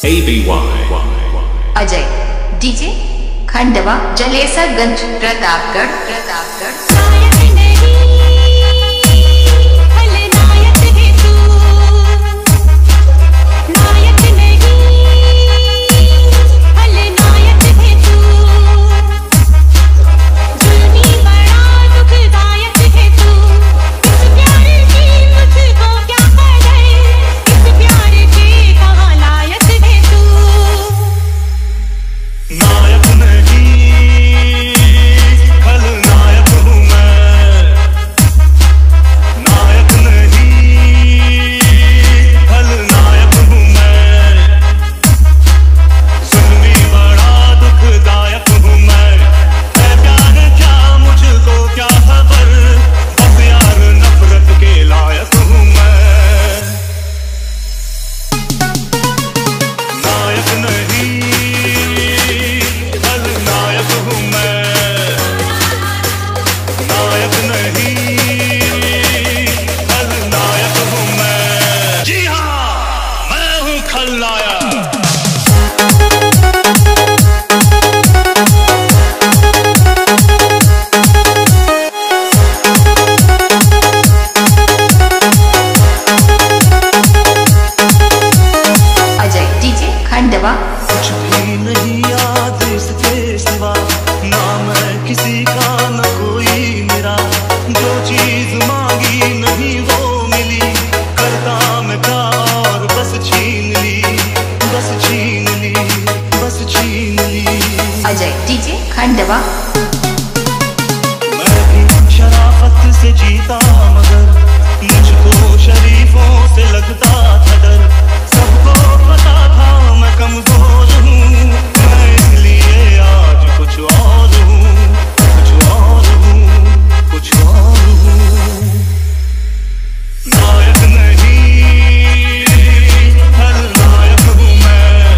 Ajay DJ Khandwa Jalesarganj Pratapgarh. कुछ भी नहीं याद इसके सिवा, ना मैं किसी का न कोई मेरा। जो चीज मांगी नहीं वो मिली, करता मैं प्यार बस छीन ली, बस छीन ली, बस छीन ली। अजय डीजे खंडवा। मैं भी शराफत से जीता मगर मुझको शरीफों से लगता था डर। सबको पता था मैं कमजोर हूँ, मैं इसलिए आज कुछ और हूँ, कुछ और हूँ, कुछ और हूँ। नायक नहीं खलनायक हूँ मैं,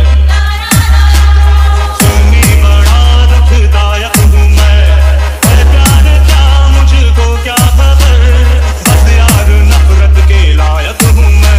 सुनी बड़ा दुखदायक हूँ मैं। प्यार क्या मुझको क्या खबर, बस यार नफरत के लायक हूँ मैं।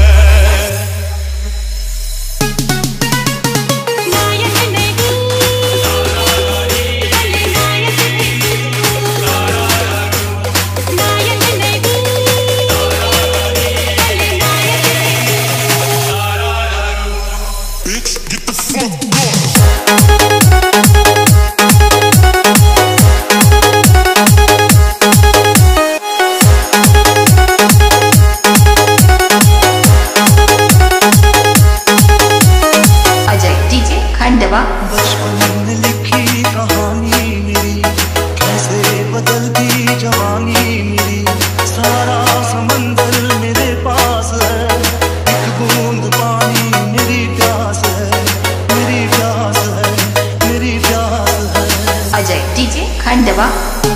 बचपन में लिखी कहानी मेरी, कैसे बदलती जवानी मेरी। सारा समंदर मेरे पास है, एक बूंद पानी मेरी प्यास है, मेरी प्यास है, मेरी प्यास है। अजय डीजे खंडवा।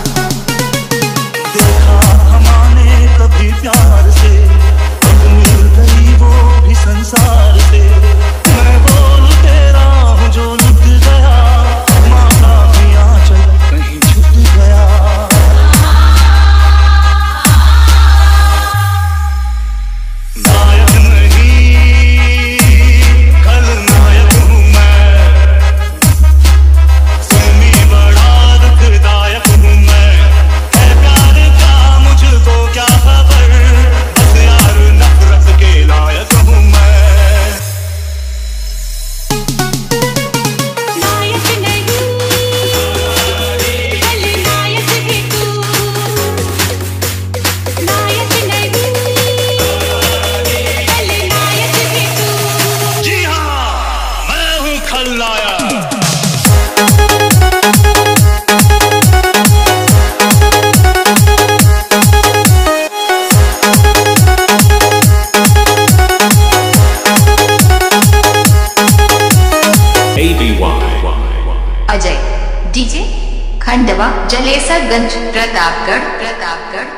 देखा हमारे कभी प्यार से, अब मिल गई वो भी संसार से। मैं बोल तेरा हूँ जो लुट गया, माता की आंचल कहीं छुप गया। नायक नहीं खलनायक हूँ मैं, सुनी बड़ा दुखदायक हूँ मैं। है प्यार का मुझको क्या खबर, बस यार नफरत के लायक हूँ मैं। जी हाँ, मैं हूँ खलनायक। अजय डीजे खंडवा जलेसरगंज प्रतापगढ़।